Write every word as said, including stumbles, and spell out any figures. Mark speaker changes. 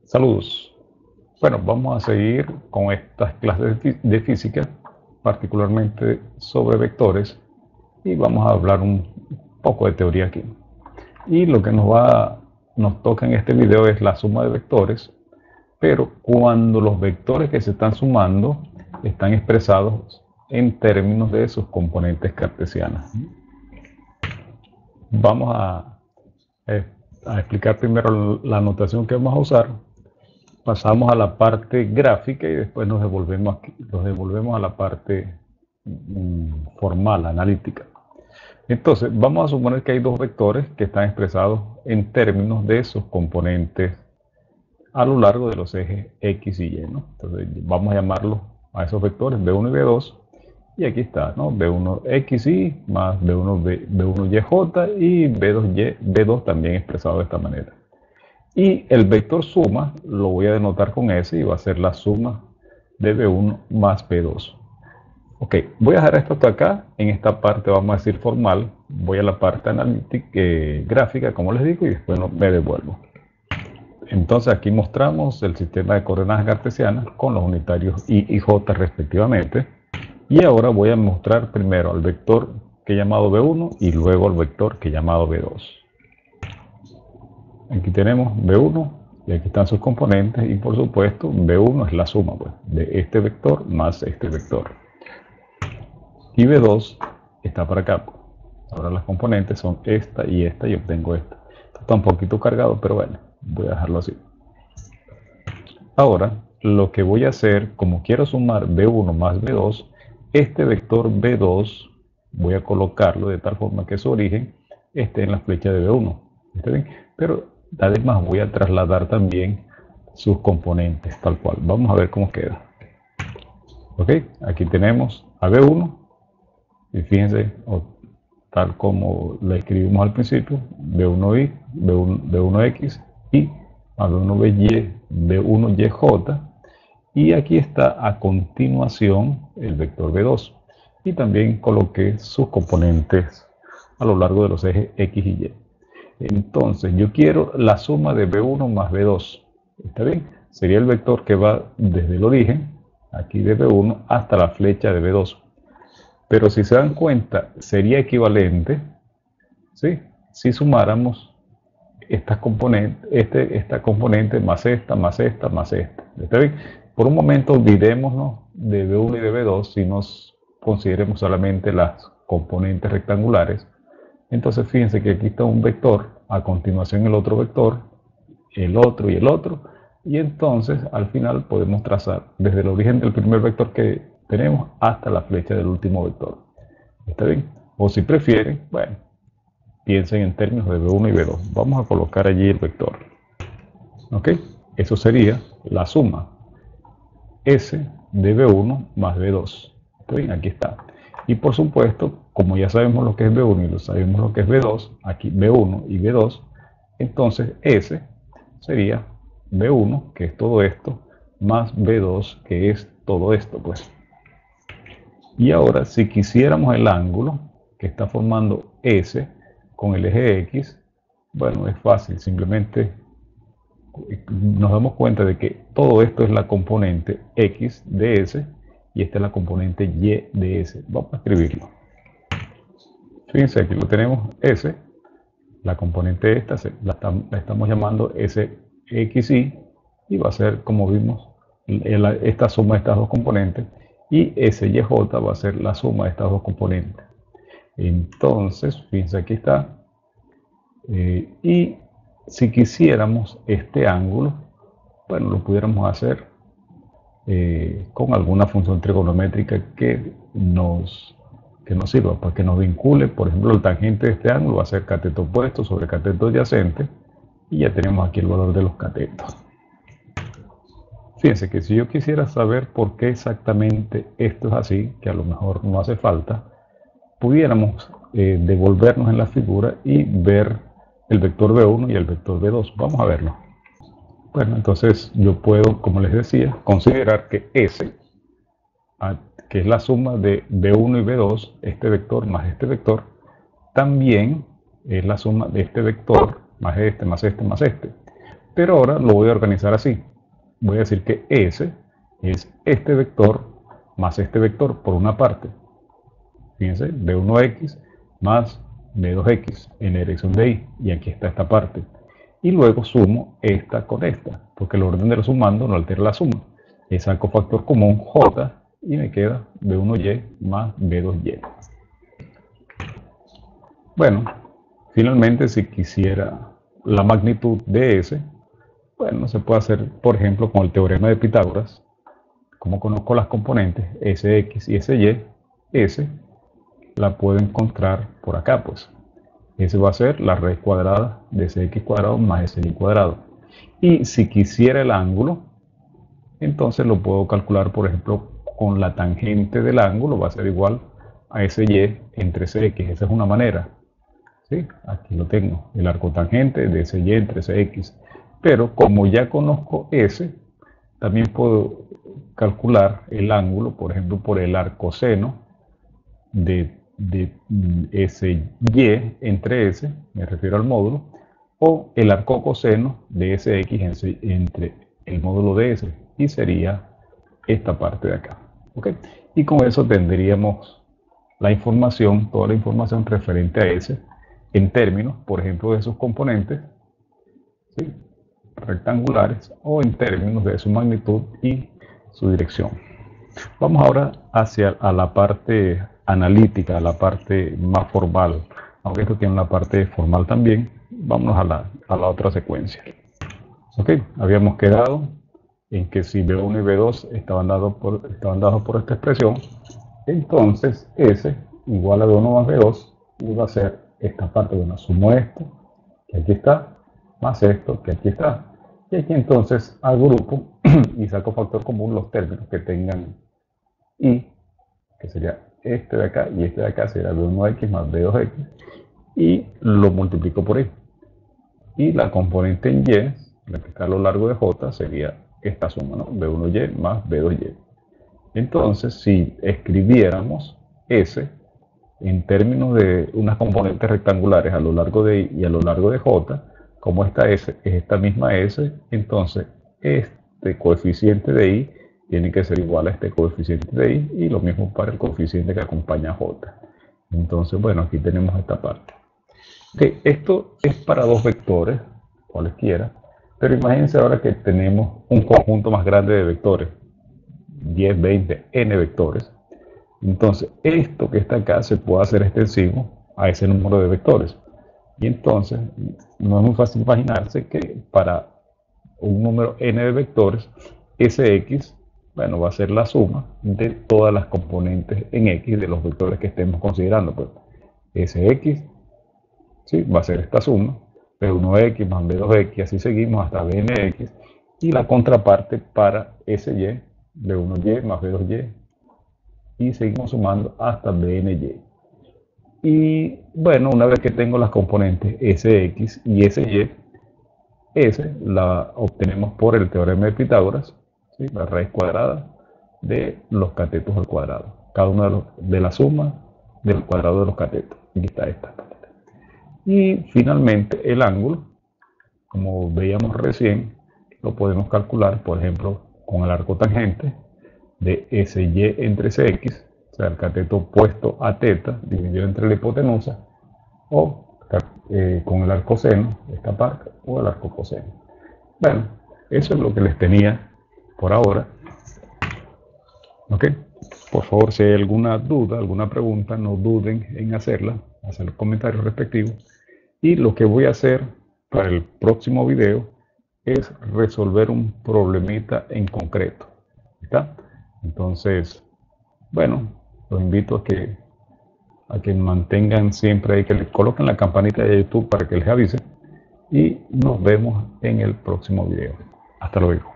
Speaker 1: Saludos. Bueno, vamos a seguir con estas clases de, de física, particularmente sobre vectores, y vamos a hablar un poco de teoría aquí. Y lo que nos va, nos toca en este video es la suma de vectores, pero cuando los vectores que se están sumando están expresados en términos de sus componentes cartesianas. Vamos a, a explicar primero la notación que vamos a usar. Pasamos a la parte gráfica y después nos devolvemos, aquí, nos devolvemos a la parte mm, formal, analítica. Entonces, vamos a suponer que hay dos vectores que están expresados en términos de sus componentes a lo largo de los ejes X y Y, ¿no? Entonces, vamos a llamarlos a esos vectores B uno y B dos. Y aquí está, ¿no? B uno X Y más B uno, B, B uno Y J y B dos Y, B dos también expresado de esta manera. Y el vector suma lo voy a denotar con S y va a ser la suma de B uno más B dos. Ok, voy a dejar esto hasta acá. En esta parte vamos a decir formal. Voy a la parte analítica, eh, gráfica, como les digo, y después me devuelvo. Entonces aquí mostramos el sistema de coordenadas cartesianas con los unitarios Y y J respectivamente. Y ahora voy a mostrar primero al vector que he llamado B uno y luego al vector que he llamado B dos. Aquí tenemos B uno y aquí están sus componentes y por supuesto B uno es la suma pues, de este vector más este vector. Y B dos está para acá. Ahora las componentes son esta y esta y obtengo esta. Esto está un poquito cargado, pero bueno, voy a dejarlo así. Ahora, lo que voy a hacer, como quiero sumar B uno más B dos, este vector B dos voy a colocarlo de tal forma que su origen esté en la flecha de B uno. ¿Está bien? Pero además voy a trasladar también sus componentes tal cual. Vamos a ver cómo queda. Ok, aquí tenemos a B uno y fíjense, tal como lo escribimos al principio, B uno Y, B uno, B uno X y a B uno B Y, B uno Y J, y aquí está a continuación el vector B dos y también coloqué sus componentes a lo largo de los ejes X y Y. Entonces yo quiero la suma de B uno más B dos. ¿Está bien? Sería el vector que va desde el origen, aquí de B uno, hasta la flecha de B dos. Pero si se dan cuenta, sería equivalente, ¿sí?, si sumáramos estas componentes, este, esta componente más esta, más esta, más esta. ¿Está bien? Por un momento olvidémonos de B uno y de B dos si nos consideremos solamente las componentes rectangulares. Entonces fíjense que aquí está un vector, a continuación el otro vector, el otro y el otro, y entonces al final podemos trazar desde el origen del primer vector que tenemos hasta la flecha del último vector. ¿Está bien? O si prefieren, bueno, piensen en términos de B uno y B dos. Vamos a colocar allí el vector. ¿Ok? Eso sería la suma S de B uno más B dos. ¿Está bien? Aquí está. Y por supuesto, como ya sabemos lo que es B uno y lo sabemos lo que es B dos, aquí B uno y B dos, entonces S sería B uno, que es todo esto, más B dos, que es todo esto, pues. Y ahora, si quisiéramos el ángulo que está formando S con el eje X, bueno, es fácil, simplemente nos damos cuenta de que todo esto es la componente X de S y esta es la componente Y de S. Vamos a escribirlo. Fíjense, aquí lo tenemos S, la componente esta la, la estamos llamando S X Y y va a ser, como vimos, esta suma de estas dos componentes, y S Y J va a ser la suma de estas dos componentes. Entonces, fíjense, aquí está. Eh, y si quisiéramos este ángulo, bueno, lo pudiéramos hacer eh, con alguna función trigonométrica que nos, que nos sirva, para que nos vincule. Por ejemplo, el tangente de este ángulo va a ser cateto opuesto sobre cateto adyacente, y ya tenemos aquí el valor de los catetos. Fíjense que si yo quisiera saber por qué exactamente esto es así, que a lo mejor no hace falta, pudiéramos eh, devolvernos en la figura y ver el vector B uno y el vector B dos. Vamos a verlo. Bueno, entonces yo puedo, como les decía, considerar que S, que es la suma de B uno y B dos, este vector más este vector, también es la suma de este vector más este, más este, más este. Pero ahora lo voy a organizar así. Voy a decir que S es este vector más este vector por una parte. Fíjense, B uno X más B dos X en la dirección de Y. Y aquí está esta parte. Y luego sumo esta con esta, porque el orden de los sumando no altera la suma. Le saco factor común J y me queda B uno Y más B dos Y. Bueno, finalmente si quisiera la magnitud de S, bueno, se puede hacer, por ejemplo, con el teorema de Pitágoras. Como conozco las componentes Sx y Sy, S la puedo encontrar por acá, pues. S va a ser la raíz cuadrada de Sx cuadrado más Sy cuadrado. Y si quisiera el ángulo, entonces lo puedo calcular, por ejemplo, con la tangente del ángulo, va a ser igual a Sy entre Cx. Esa es una manera. ¿Sí? Aquí lo tengo, el arco tangente de Sy entre Cx. Pero como ya conozco S, también puedo calcular el ángulo, por ejemplo, por el arcoseno de, de Sy entre S, me refiero al módulo, o el arcocoseno de Sx entre el módulo de S, y sería esta parte de acá. ¿Okay? Y con eso tendríamos la información, toda la información referente a S, en términos, por ejemplo, de sus componentes, ¿sí?, rectangulares, o en términos de su magnitud y su dirección. Vamos ahora hacia a la parte analítica, a la parte más formal, aunque esto tiene una parte formal también. Vámonos a la, a la otra secuencia. Ok, habíamos quedado en que si B uno y B dos estaban dados por, estaban dados por esta expresión, entonces S igual a B uno más B dos iba a ser esta parte. Bueno, sumo esto, que aquí está, más esto, que aquí está. Y aquí entonces agrupo y saco factor común los términos que tengan Y, que sería este de acá, y este de acá sería B uno X más B dos X, y lo multiplico por Y. Y la componente en Y, la que está a lo largo de J, sería esta suma, ¿no? B uno Y más B dos Y. Entonces, si escribiéramos S en términos de unas componentes rectangulares a lo largo de Y y a lo largo de J, como esta S es esta misma S, entonces este coeficiente de Y tiene que ser igual a este coeficiente de Y, y lo mismo para el coeficiente que acompaña a J. Entonces, bueno, aquí tenemos esta parte. Okay, esto es para dos vectores, cualesquiera, pero imagínense ahora que tenemos un conjunto más grande de vectores, diez, veinte, n vectores. Entonces, esto que está acá se puede hacer extensivo a ese número de vectores. Y entonces, no es muy fácil imaginarse que para un número n de vectores, Sx, bueno, va a ser la suma de todas las componentes en X de los vectores que estemos considerando. Pues, Sx, ¿sí?, va a ser esta suma, B uno X más B dos X, así seguimos hasta Bnx, y la contraparte para Sy, B uno Y más B dos Y, y seguimos sumando hasta Bny. Y bueno, una vez que tengo las componentes Sx y Sy, S la obtenemos por el teorema de Pitágoras, ¿sí?, la raíz cuadrada de los catetos al cuadrado. Cada una de, los, de la suma del cuadrado de los catetos. Aquí está esta. Y finalmente el ángulo, como veíamos recién, lo podemos calcular, por ejemplo, con el arco tangente de Sy entre Cx, o sea, el cateto opuesto a θ dividido entre la hipotenusa, o eh, con el arcoseno, esta parte, o el arcocoseno. Bueno, eso es lo que les tenía por ahora. Ok, por favor, si hay alguna duda, alguna pregunta, no duden en hacerla, hacer los comentarios respectivos. Y lo que voy a hacer para el próximo video es resolver un problemita en concreto. ¿Está? Entonces, bueno, los invito a que, a que mantengan siempre ahí, que les coloquen la campanita de YouTube para que les avise. Y nos vemos en el próximo video. Hasta luego.